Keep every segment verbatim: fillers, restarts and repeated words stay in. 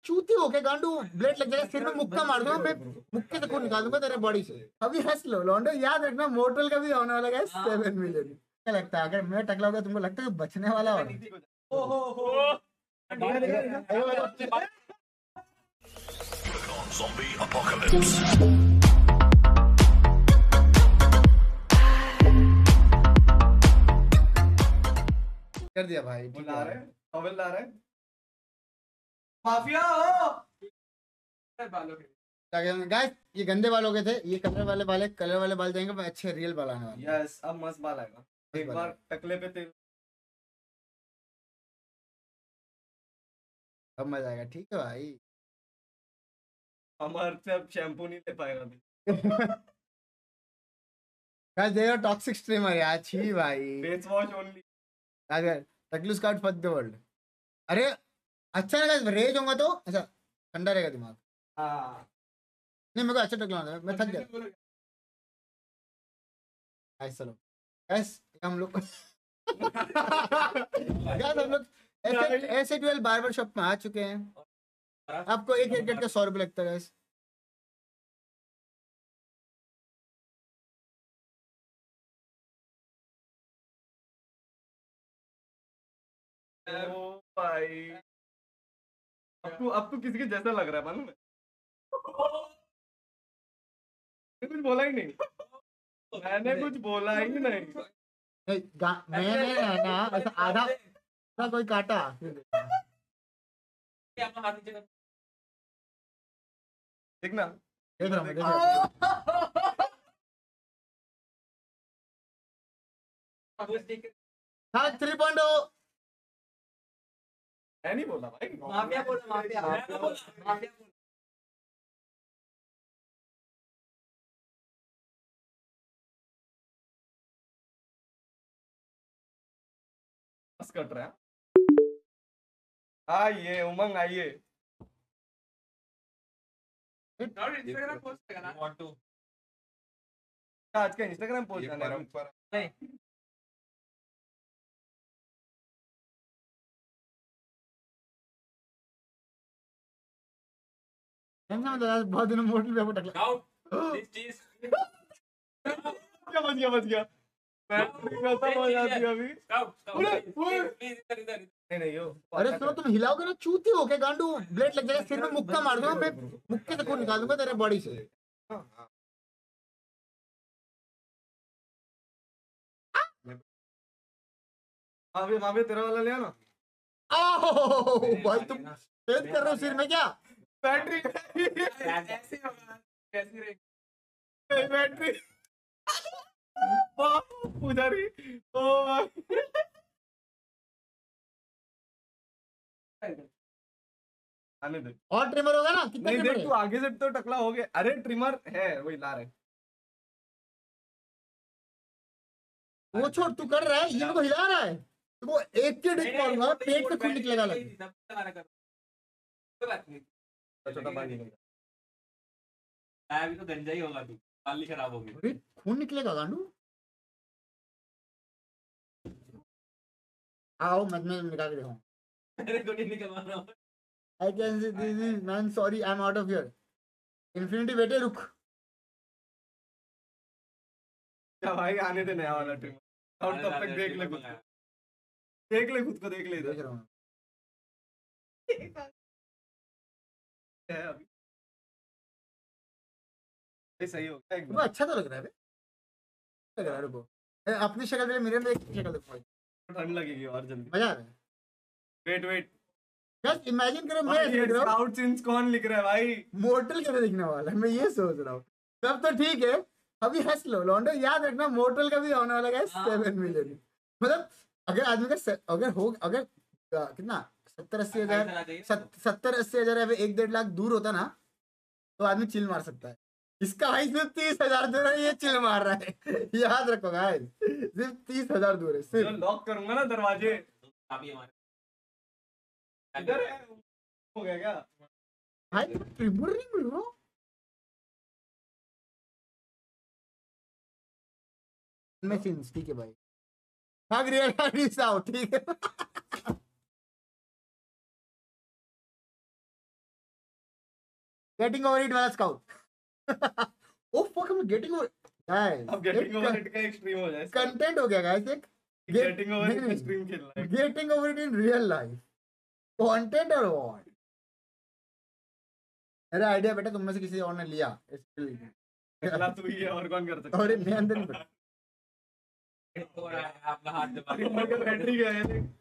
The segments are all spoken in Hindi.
चूती हो के गांडू, ब्लेड लग जाएगा सिर में, मुक्का मार दूंगा मैं, मुक्के से खून निकाल दूंगा तेरे बॉडी से। अभी हंस लो लॉन्डो, याद रखना मोर्टल का भी होने वाला है सेवन मिलियन। क्या लगता है अगर मैं टकला होगा तुमको लगता है कि बचने वाला हो? कर दिया भाई, बुला रहे नोवेल ला रहे माफिया हो बालों के। गाइस ये गंदे बाल हो गए थे, ये कलर वाले बाल, कलर वाले बाल जाएंगे, अच्छे रियल बाल आने वाले। यस अब मस्त बाल आएगा। एक बार टकले पे तेल, अब मजा आएगा। ठीक है भाई। हमारे से अब शैम्पू नहीं ले पाएगा अभी। गाइस देखो टॉक्सिक स्ट्रीमर यार, छी भाई। Face wash only. अगर टकलू स्काउट फक द वर्ल्ड। अरे अच्छा ना गाइस, रेज होगा तो अच्छा ठंडा रहेगा दिमाग। हाँ नहीं मेरे को अच्छा टकला होना है, मैं थक गया। गाइस चलो गाइस हम लोग गाइस हम लोग ऐसे ऐसे ट्वेल्व बार्बर शॉप में आ चुके हैं। आपको एक हेयर कट का सौ रुपये लगता है गाइस। ओ भाई अब तू अब तू किसी के जैसा लग रहा है मालूम है। कुछ बोला ही नहीं, मैंने कुछ बोला ही नहीं। मैंने ना ऐसा आधा ना कोई काटा। देखना देख रहा हूँ देख रहा हूँ। हाँ थ्री पॉइंट ओ। मैं नहीं बोला भाई, माफिया बोला, माफिया माफिया बोला। बस कट रहा है। आइए उमंग आइए। इंस्टाग्राम पोस्ट करेगा ना, वांट टू आज का इंस्टाग्राम पोस्ट करना है नहीं बहुत दिनों मोटल पे टकला। आउट दिस चीज क्या बच गया बच गया बैटरी खत्म हो जाती है अभी। स्काउट स्काउट प्लीज इधर इधर नहीं नहीं यो अरे सुनो तुम हिलाओगे ना चूती हो के गांडू, ब्लेड लग जाएगा सिर में, मुक्का मार दूंगा मैं, मुक्के से खून निकाल दूंगा तेरे बॉडी से। माफिया माफिया तेरा वाला ले आना। आओ भाई तुम तेज कर रहे हो सिर में क्या? बैटरी ऐसे होगा कैसी रहेगी बैटरी पुजारी ओ आने दे। और ट्रिमर होगा ना कितना? नहीं देख ट्रिमर तू आगे से तो टकला हो गया। अरे ट्रिमर है वही ला रहे। वो छोड़, तू कर रहा है ये मेरे को हिला रहा है, तो एक के डिक मारूंगा पेट से खून निकलेगा लग। छोटा बाल निकल अभी तो गंजा ही होगा, तू बाल खराब होगी। अरे खून निकलेगा गांडू। आओ मैं मैं निकाल के दिखाऊं। अरे को नहीं निकलवाना। I can see this is man, sorry I am out of here. Infinity बेटे रुक। क्या भाई आने दे नया वाला ट्रिमर और तब तक देख ले खुद को, देख ले खुद को देख ले देख इधर रहा हूं है अभी ये सही हो गया वो एकदम। अच्छा तो लग रहा है बे, लग रहा है। रुको ए, अपनी शक्ल मेरे मिरर में एक शक्ल देखो भाई, ठंड लगेगी और जल्दी। मजा आ रहा है। वेट वेट जस्ट इमेजिन करो मैं भाई ऐसे ये दिख रहा हूं, स्काउट सिंस कौन लिख रहा है भाई? मोर्टल कैसे दिखने वाला है मैं ये सोच रहा हूँ। तब तो ठीक है, अभी हंस लो लॉन्डो, याद रखना मोर्टल का भी होने वाला है सेवन मिलियन। मतलब अगर आदमी का से- अगर हो अगर आ, कितना सत्तर अस्सी हजार सत्तर अस्सी हजार या फिर एक डेढ़ लाख दूर होता ना तो आदमी चिल मार सकता है। इसका भाई सिर्फ तीस हजार दूर है, ये चिल मार रहा है। याद रखो भाई सिर्फ तीस हजार दूर है जो सिर्फ। लॉक करूंगा ना दरवाजे अभी हमारे इधर है। हो गया क्या भाई ट्रिमर नहीं मिल रहा। मैं सीन्स ठीक है भाई, भाग रियल ठीक है। गेटिंग ओवर इट वाला स्काउट ओ फक हम गेटिंग ओवर गाइस अब गेटिंग ओवर इट का एक्सट्रीम हो जाए कंटेंट हो गया गाइस एक गेटिंग ओवर इट नहीं, का नहीं। एक्सट्रीम खेलना है getting over it in real life content और व्हाट अरे आइडिया बेटा तुम में से किसी और ने लिया इसके लिए पहला तू ही है और कौन कर सकता और मैं अंदर नहीं पड़ा तो आपका हाथ दबा है बैटरी गया है देख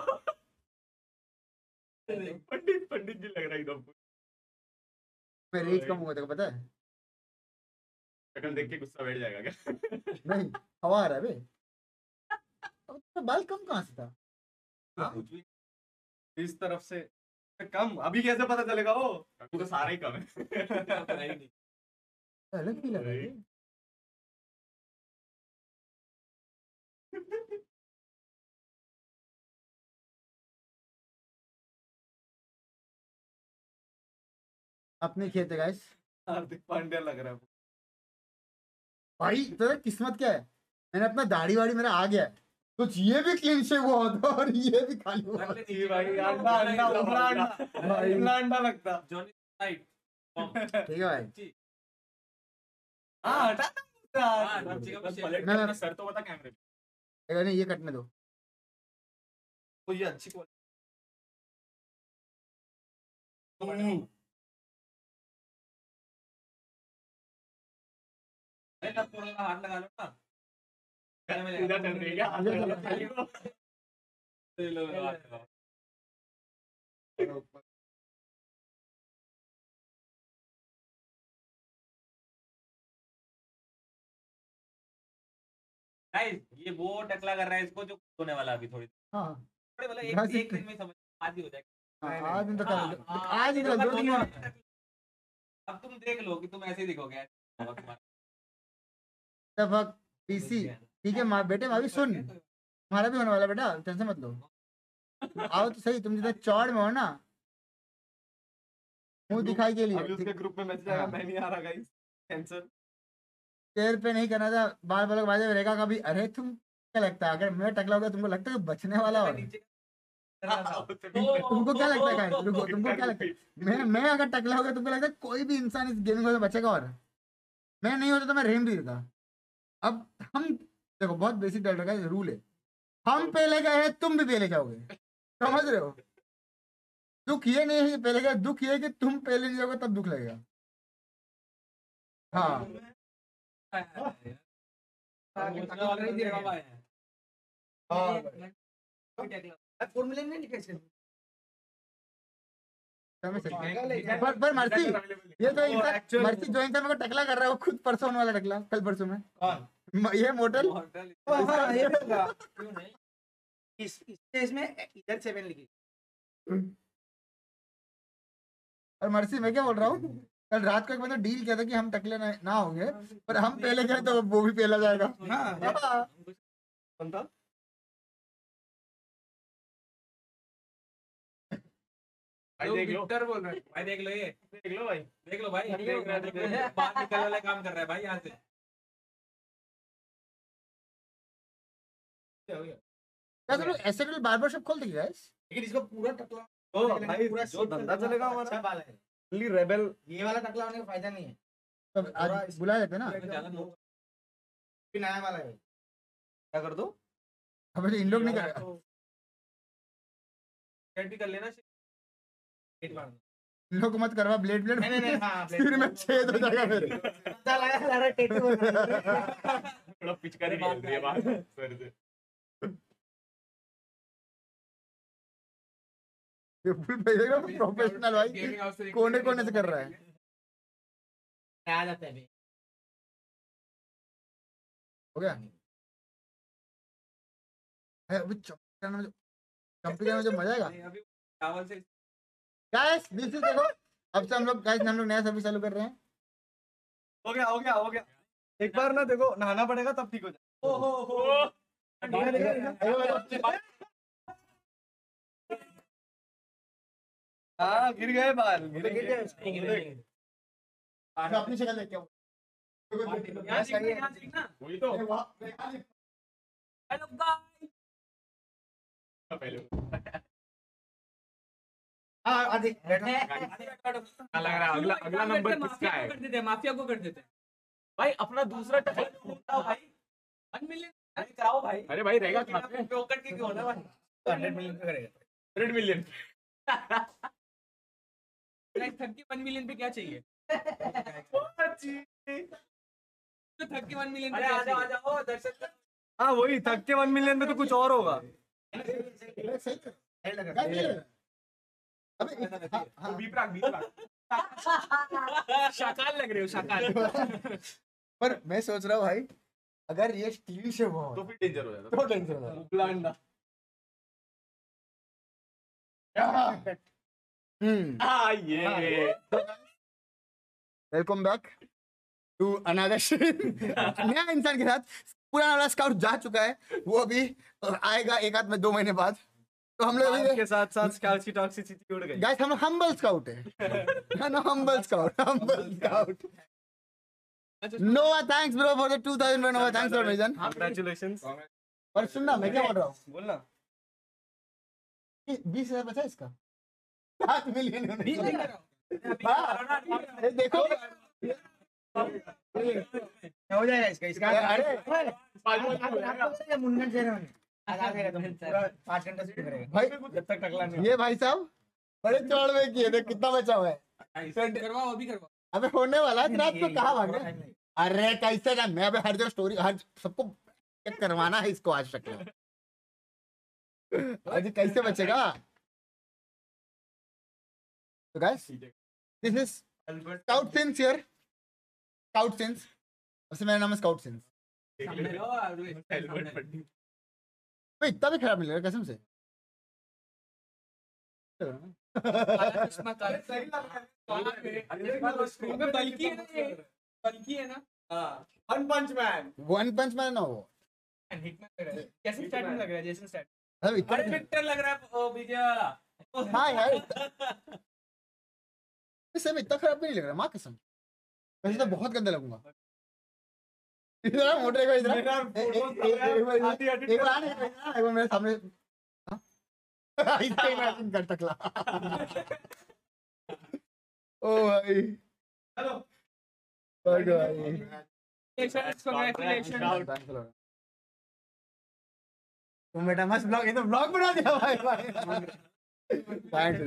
पंडित पंडित जी लग रहा है एकदम मैं रेज कम हुआ था पता है शक्ल देख के गुस्सा बैठ जाएगा क्या नहीं हवा आ रहा है बे अब तो बाल कम कहाँ से था हाँ? इस तरफ से कम अभी कैसे पता चलेगा वो तो सारा ही कम है अलग ही लग रहा है ये। अपने खेत है गाइस हार्दिक पांड्या लग रहा है भाई तेरा किस्मत क्या है मैंने अपना दाढ़ी वाड़ी मेरा आ गया है तो ये भी क्लीन शेव हुआ होता और ये भी खाली हुआ होता। जी भाई अंडा अंडा उबला अंडा भाई। उबला अंडा लगता जॉनी राइट ठीक है भाई हाँ हटा हाँ, बच्चे का बस मैं- मैं- सर तो बता कैमरे अगर नहीं ये कटने दो तो ये अच्छी क्वालिटी तब थोड़ा सा हाथ लगा लो ना इधर चल रही है ये लो, हाथ लगाओ। Guys, ये वो टकला कर रहा है इसको जो होने वाला अभी थोड़ी हाँ थोड़ी मतलब घास एक एक दिन में समझ आदि हो जाएगा हाँ, आज दिन तो हाँ, कर हाँ, आज दिन तो दो दिन में अब तुम देख लो कि तुम ऐसे ही दिखोगे तब पीसी ठीक है माँ बेटे माँ भी सुन तुम्हारा भी होने वाला बेटा टेंशन मत लो आओ तो सही तुम जितना चौड़ में हो ना मुंह दिखाई के लिए अभी उसके ग्रुप में मैसेज आया हाँ। मैं नहीं आ रहा गाइस कैंसर पैर पे नहीं करना था बाल बाल बाजे रेखा का भी अरे तुम क्या लगता है अगर मैं टकला होगा तुमको लगता है कि बचने वाला हो तुमको क्या लगता है गाइस रुको तुमको क्या लगता है मैं मैं अगर टकला होगा तुमको लगता है कोई भी इंसान इस गेमिंग में बचेगा और मैं नहीं होता तो मैं रेम भी देता अब हम देखो बहुत बेसिक डर का रूल है हम पहले गए हैं तुम भी पहले जाओगे समझ रहे हो दुख ये नहीं है कि पहले गए दुख ये है कि तुम पहले नहीं जाओगे तब दुख लगेगा हाँ समझ सकते हैं। पर पर मर्सी ये तो इंसान मर्सी जो इंसान मेरे को टकला कर रहा है वो खुद परसों होने वाला टकला कल परसों में म- ये मोटल हाँ, ये भी होगा। इस स्टेज में इधर सेवन लिखी और मर्सी मैं क्या बोल रहा हूँ कल रात को एक मतलब डील किया था कि हम टकले ना, ना होंगे पर हम पहले गए तो वो भी पहला जाएगा हाँ हाँ। कौन था भाई देख लो विक्टर बोल रहा है भाई देख लो ये देख लो भाई देख लो भाई देख रहा है, देख रहा है। बाहर निकलने वाला काम कर रहा है भाई यहाँ से क्या करो ऐसे कर बार्बर शॉप खोल देगी गाइस लेकिन इसको पूरा टकला ओ भाई पूरा जो shape धंधा करके चलेगा अच्छा हमारा बाल है ओनली रेबेल ये वाला टकला होने का फायदा नहीं है तब आज बुला देते ना ज्यादा नो फिर नया वाला है क्या कर दो अब इन लोग नहीं करेगा भी कर लेना पेट मार दो। इन लोग को मत करवा ब्लेड ब्लेड नहीं नहीं नहीं हाँ सिर में छेद हो जाएगा फिर पता लगा लगा रहा टेटू बन रहा है। थोड़ा पिचकारी खेल रही है बाहर सर से ये फुल पे देख रहा हूँ प्रोफेशनल भाई कोने कोने से कर रहा है आ जाता है अभी हो गया है अभी चंपी करने में जो चंपी करने में जो मजा आएगा अभी चावल से गाइस दिस इज देखो अब से हम लोग गाइस हम लोग नया सर्विस चालू कर रहे हैं हो गया हो गया हो गया एक बार ना देखो नहाना पड़ेगा तब ठीक हो जाए ओ हो हो हाँ गिर गए बाल गिर गए मैं अपनी शक्ल देख के आऊं यहाँ से यहाँ से ना वही तो हेलो गाइस पहले हाँ अधिक बैठो आधी बैठो लग रहा है अगला अगला नंबर किसका है? कर देते हैं, माफिया को कर देते हैं भाई अपना दूसरा टकला भाई वन मिलियन अरे कराओ भाई अरे भाई रहेगा कहाँ पे? ब्रोकर के क्यों ना भाई हंड्रेड मिलियन पे करेगा hundred million thirty one million पे क्या चाहिए? तो थर्टी वन मिलियन पे अरे क्या आ जाओ आ चाहिए? जाओ दर्शक हाँ वही थक के वन मिलियन में तो कुछ और होगा। सही लग रहा Guys, है अबे हाँ, हाँ, बीपराग बीपराग शाकाल लग रहे हो, शाकाल। पर मैं सोच रहा हूँ भाई अगर ये स्टील से हुआ तो हो फिर डेंजर हो जाता तो टेंशन हो उपला अंडा। हम्म हाँ ये वेलकम बैक टू अनदर नया इंसान के साथ। पुराना वाला स्काउट जा चुका है, वो अभी आएगा एक आध में दो महीने बाद। तो हम लोग के साथ साथ स्काउट की टॉक्सिसिटी उड़ गई। गाइस हम लोग हम्बल स्काउट है ना, humble Scout humble Scout. Nova thanks bro for the two thousand Nova thanks for मिजन। कांग्रेचुलेशंस। पर सुनना मैं क्या बोल रहा हूँ, बोलना बीस हजार बचा इसका सात मिलियन बीस नहीं कर रहा हूँ। ये देखो हो जाएगा इसका इसका अरे ये मुन्नन सेरेमनी आज आ जाएगा तुम पूरा पाँच घंटा शूट करेगा भाई जब तक टकला नहीं ये भाई साहब बड़े चौड़ में किए देख कितना बचा हुआ है। करवाओ, अभी करवाओ। अबे होने वाला है रात को कहाँ भाग रहे? अरे कैसे ना, मैं अबे हर जगह स्टोरी हर सबको चेक करवाना है इसको आज तक। आज कैसे बचेगा? तो guys this is Scout since here, Scout since. वैसे मेरा नाम है स्काउट सिंस। सामने लो और वे- हेलमेट पट्टी। भाई इतना भी खराब नहीं लग रहा कसम से। काला चश्मा, काला सही लग रहा है। अबे बल्कि है ना ये, बल्कि है ना। One punch man. One punch man ना वो। हिटमैन लग रहा है। कैसे स्टार्ट में लग रहा है? जैसे स्टार्ट। अरे अरे विक्टर लग रहा है ओ विजय वाला हाँ यार इसे में इतना खराब भी नहीं लग रहा माँ कसम। वैसे तो बहुत गंदा लगूंगा। इधर मोटे को इधर मेरा ए- ए- ए- एक बार आधी इधर- edit एक बार आने एक बार आने, एक बार मेरे सामने हाँ? इसका इमेजिन कर टकला। ओ भाई हेलो भाई भाई Congratulations. तुम बेटा मस्त ब्लॉग, ये तो ब्लॉग बना दिया भाई भाई। Thanks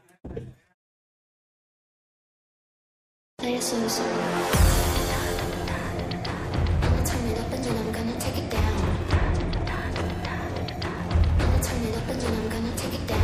Places. I'ma turn it up and then I'm gonna take it down. I'ma turn it up and then I'm gonna take it down.